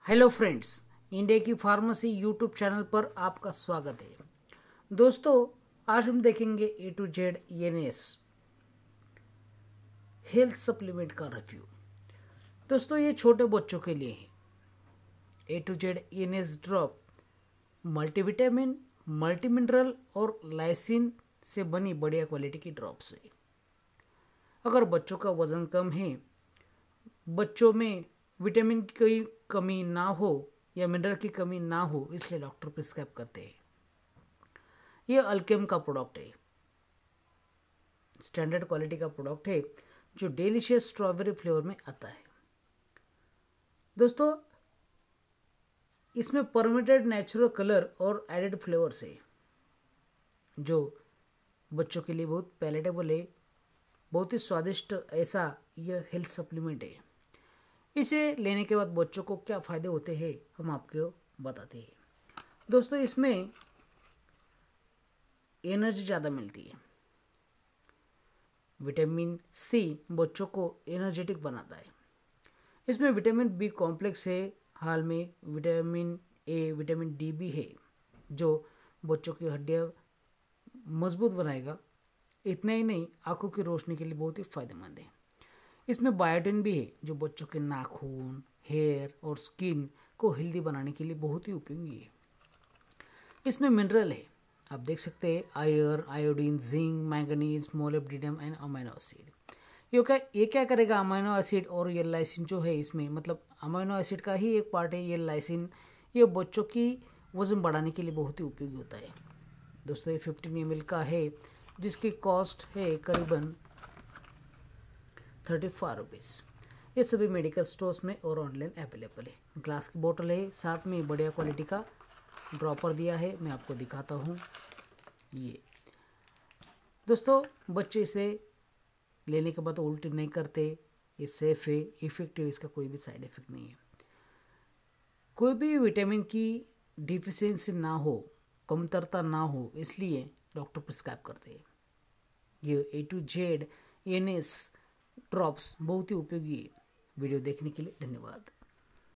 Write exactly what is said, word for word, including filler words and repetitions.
Hello friends, India की pharmacy YouTube channel पर आपका स्वागत है। दोस्तों, आज हम देखेंगे A to Z ENS health supplement का रिव्यू। दोस्तों, ये छोटे बच्चों के लिए है। A to Z ENS drop multivitamin, multi mineral और लाइसिन से बनी बढ़िया क्वालिटी की ड्रॉप्स है। अगर बच्चों का वजन कम है, बच्चों में विटामिन की कमी ना हो या मिनरल की कमी ना हो, इसलिए डॉक्टर प्रिस्क्राइब करते हैं। ये अल्केम का प्रोडक्ट है, स्टैंडर्ड क्वालिटी का प्रोडक्ट है जो डिलीशियस स्ट्रॉबेरी फ्लेवर में आता है। दोस्तों, इसमें परमिटेड नेचुरल कलर और एडेड फ्लेवर्स है जो बच्चों के लिए बहुत पैलेटेबल है, बहुत ही स्वादिष्ट। ऐसा यह हेल्थ सप्लीमेंट है। इसे लेने के बाद बच्चों को क्या फ़ायदे होते हैं हम आपको बताते हैं। दोस्तों, इसमें एनर्जी ज़्यादा मिलती है। विटामिन सी बच्चों को एनर्जेटिक बनाता है। इसमें विटामिन बी कॉम्प्लेक्स है, हाल में विटामिन ए, विटामिन डी भी है जो बच्चों की हड्डियाँ मजबूत बनाएगा। इतना ही नहीं, आंखों की रोशनी के लिए बहुत ही फायदेमंद है। इसमें बायोटिन भी है जो बच्चों के नाखून, हेयर और स्किन को हेल्दी बनाने के लिए बहुत ही उपयोगी है। इसमें मिनरल है, आप देख सकते हैं, iron, iodine, zinc, manganese, molybdenum and amino acid. ये क्या ये क्या करेगा, अमीनो एसिड और ये लाइसिन जो है इसमें, मतलब अमीनो एसिड का ही एक पार्ट है ये लाइसिन। ये बच्चों की वजन बढ़ाने के लिए बहुत ही उपयोगी होता है। दोस्तों, ये फिफ्टीन एम एल का है जिसकी कॉस्ट है करीबन थर्टी फाइव रुपीज़। ये सभी मेडिकल स्टोर्स में और ऑनलाइन अवेलेबल है। ग्लास की बोतल है, साथ में बढ़िया क्वालिटी का ड्रॉपर दिया है। मैं आपको दिखाता हूँ। ये दोस्तों, बच्चे इसे लेने के बाद उल्टी नहीं करते। ये सेफ है, इफेक्टिव, इसका कोई भी साइड इफेक्ट नहीं है। कोई भी विटामिन की डिफिशियंसी ना हो, कमतरता ना हो, इसलिए डॉक्टर प्रिस्क्राइब करते हैं। ये A to Z ENS drops बहुत ही उपयोगी है। वीडियो देखने के लिए धन्यवाद।